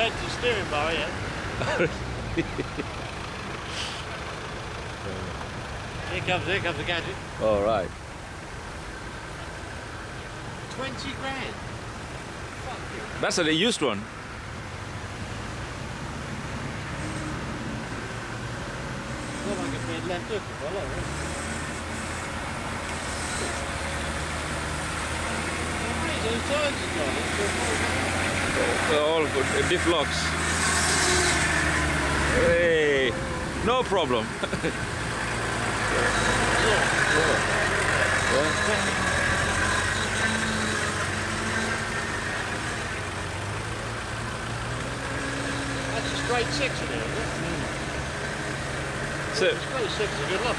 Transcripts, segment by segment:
bent the steering bar, yeah. Here comes the gadget. All right. 20 grand. Fuck you. That's a used one. Well, I could be left hook as well, right? Those tires are gone. All good. Diff locks. Hey, no problem. That's a straight 6 in there, isn't it? So, Straight 6 is a good look.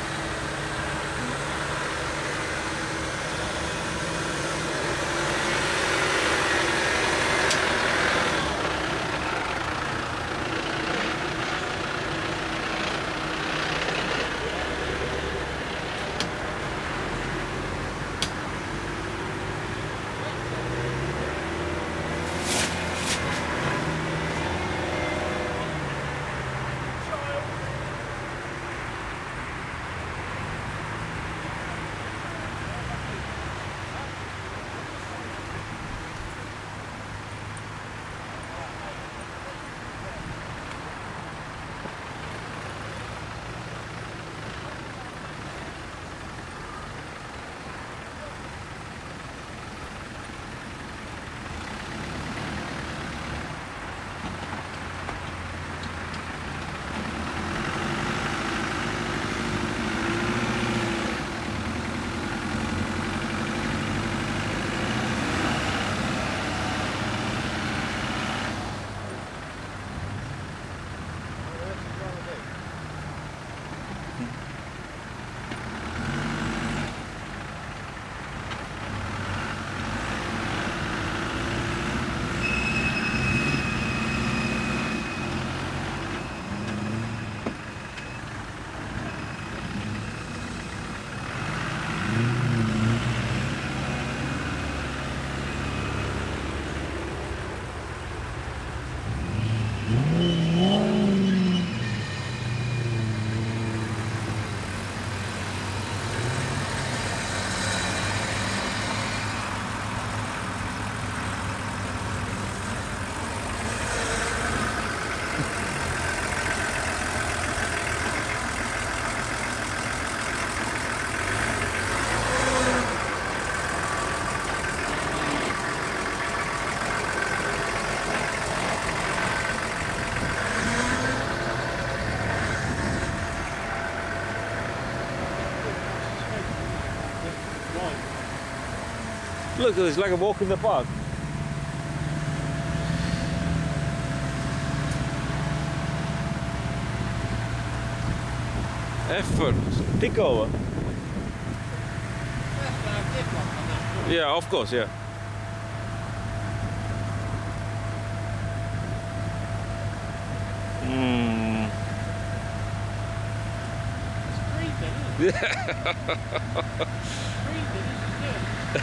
look, it's like a walk in the park. Effort. Tick over. Yeah, of course, yeah. It's creeping, isn't it? Yeah. Creeping, this is good.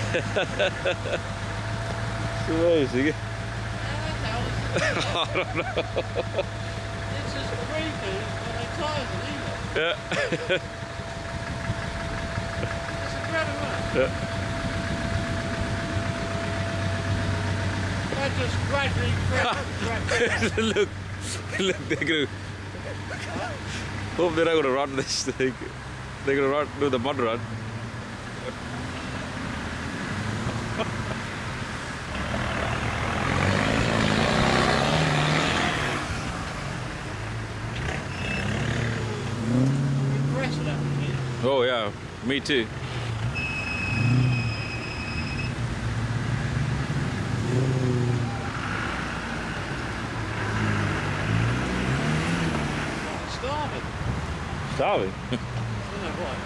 It's amazing. I don't know. It's as creepy when they tires are leaving. Yeah. It's incredible. Yeah. They're just gradually Look, they're gonna. Hope they're not gonna run this thing. They're gonna do the mud run. Oh yeah, me too. Starving. Starving? I don't know why.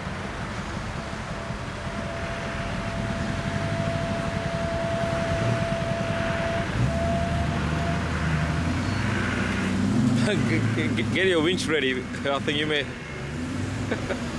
Get your winch ready. I think you may.